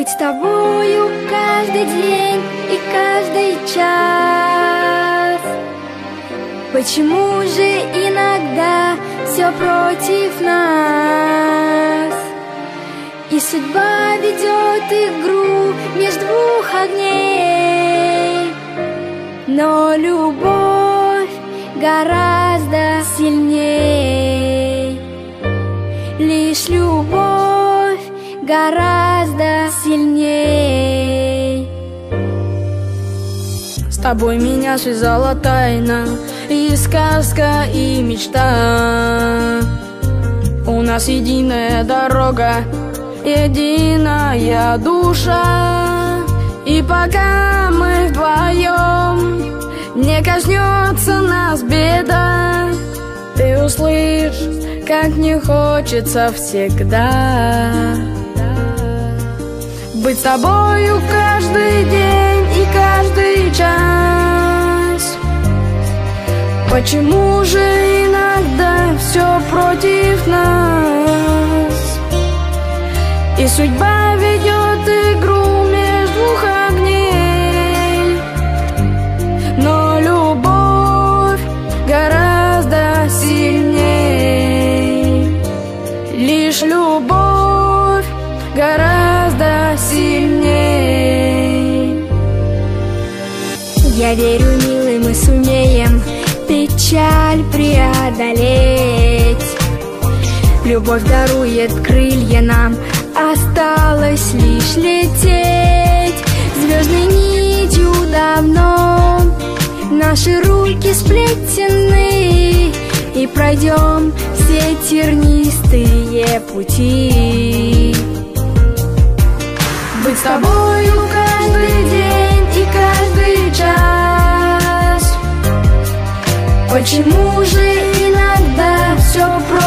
Быть с тобою каждый день и каждый час. Почему же иногда все против нас? И судьба ведет игру между двух огней. Но любовь гораздо сильней. Лишь любовь гораздо сильней. С тобой меня связала тайна, и сказка, и мечта. У нас единая дорога, единая душа. И пока мы вдвоем, не коснется нас беда. Ты услышишь, как мне хочется всегда быть с тобою каждый день и каждый час. Почему же иногда все против нас? И судьба ведет игру между двух огней. Но любовь гораздо сильней. Лишь любовь гораздо сильней. Я верю, милый, мы сумеем печаль преодолеть. Любовь дарует крылья нам, осталось лишь лететь. Звездной нитью давно наши руки сплетены, и пройдем все тернистые пути. Быть с тобою каждый день и каждый час. Почему же иногда все против